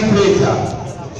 ripresa.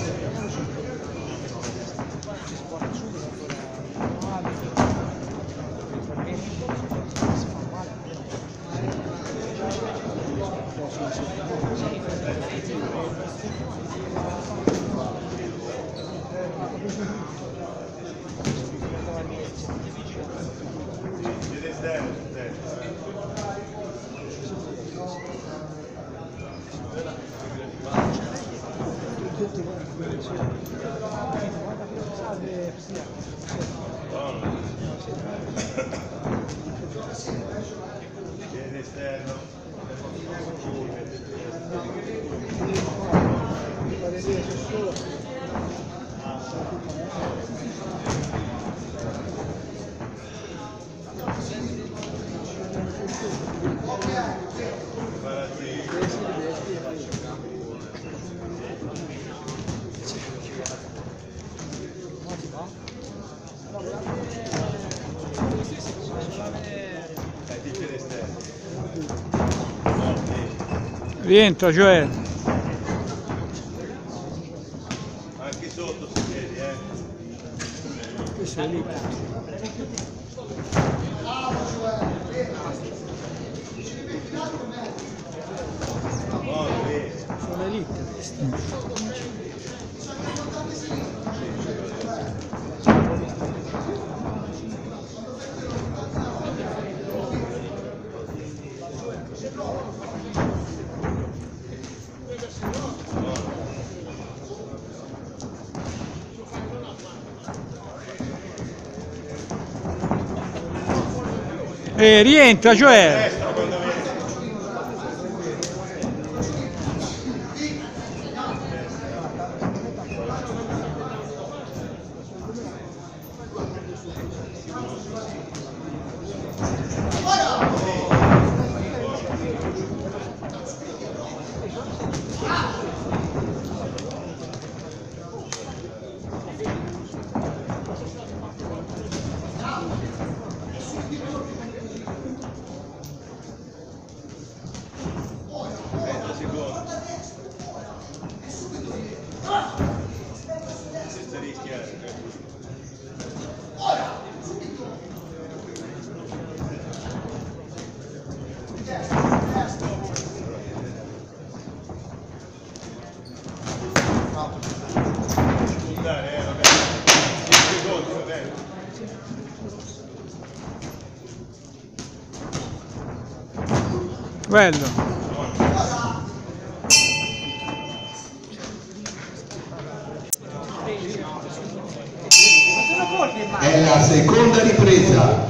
Rientra Joel. Anche sotto si vede, Questo è lì. Sono elite questi. Rientra Joel. Bello. È la seconda ripresa.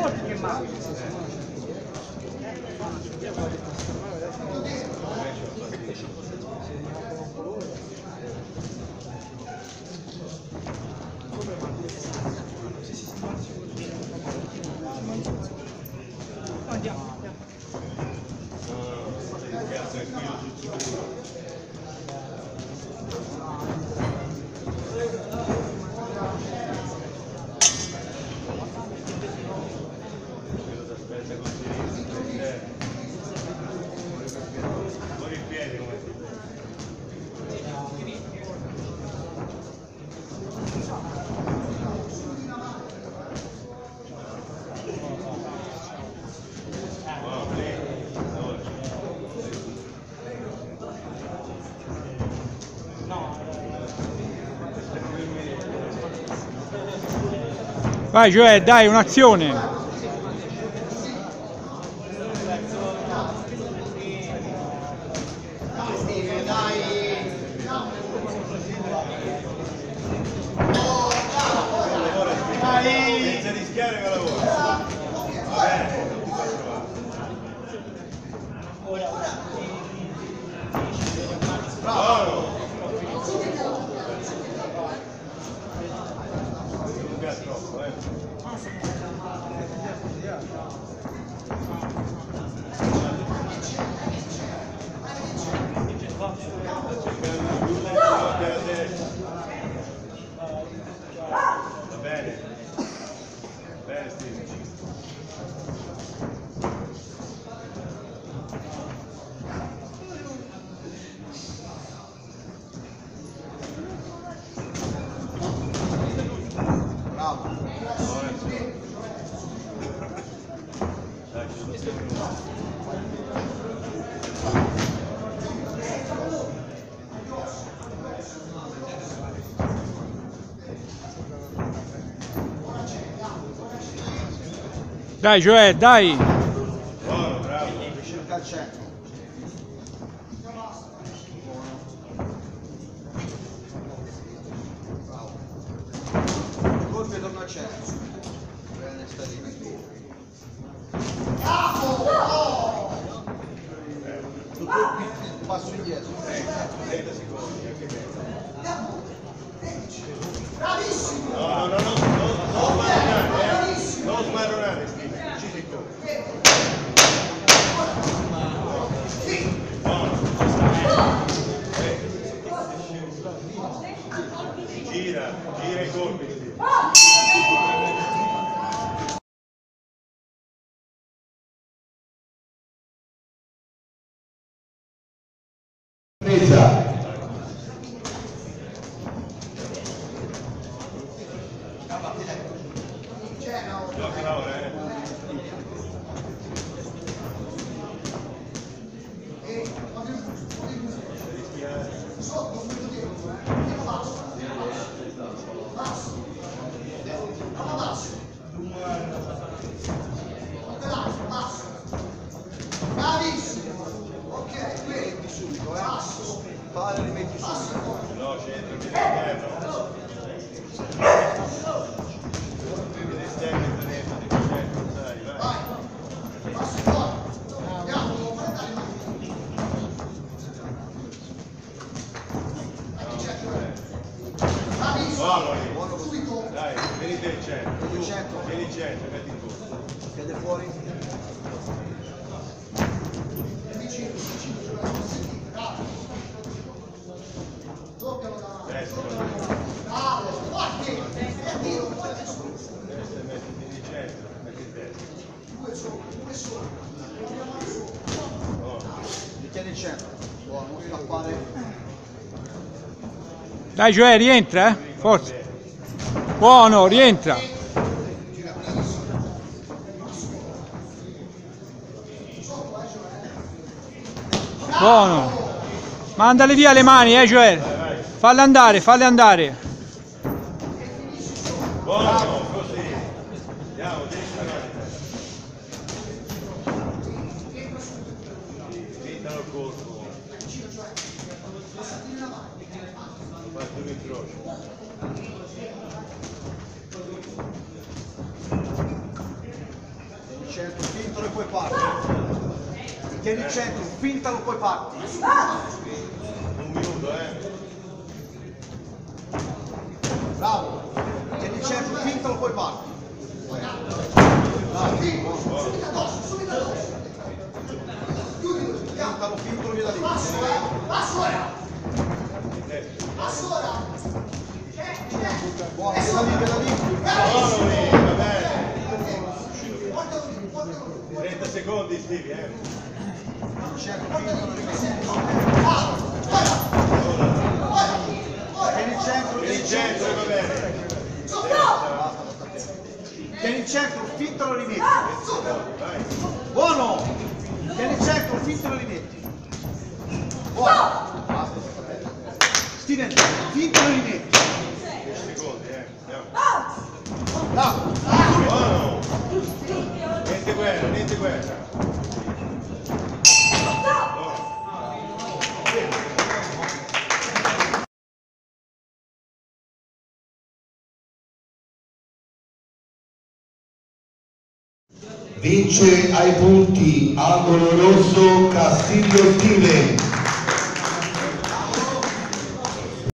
Vai Joel, dai, un'azione. senza rischiare con la voce. Va bene. Bravo. Non troppo, Dai Joel, dai. Buono, bravo. Cerca il centro. Colpi e torna al centro. Bene, sta lì. Passo indietro. 30 secondi, anche te. Bravissimo! No, non smarronare, non smarronare, Steve. Ci si corre. Gira i colpi, Steve. Presa. Giochi Laura, Bravissimo! Ok, qui Subito, Fare rimetti subito. No, c'entra, all'interno. Vedi esterno e dentro, dai, vai. passo fuori! Andiamo, non fare andare bravissimo! Buono, Subito! dai, vieni te il centro. Vieni il centro. Vieni il centro, metti il corso. Piede fuori. Vicino, sentite, bravo! Doppialo davanti! Destra, Bravo! Forte! Tiro, forte su! destra, metti il centro, metti il destra. Due solo! Tieni il centro. Buono, non scappare. Dai Joel, rientra, forza. Buono, rientra. Buono. Mandale via le mani, Joel. Falle andare, falle andare. Buono, così. Andiamo, destra, Pintalo il corpo. Fatti un incrocio. Tieni il centro, fintalo e poi parti. Tieni il centro, fintalo e poi parti. Un minuto, Bravo. Tieni il centro, fintalo e poi parti. Bravo. Subito addosso, subito addosso! Fintalo via da lì. Passo ora! Passo ora! Buono, via da lì. Buono lì, va bene. Portalo lì! 30 secondi, Stevie, Tieni il centro, fintalo, rimetti. Tieni il centro, Per il centro, va bene. Tieni il centro, fintalo e rimetti. Vai. Buono! Tieni il centro, fintalo e rimetti. Buono! Basta. Steven, fintalo e rimetti. 10 secondi, andiamo. Bravo! Buono. Niente guerra. Vince ai punti, angolo rosso Castiglio Steven.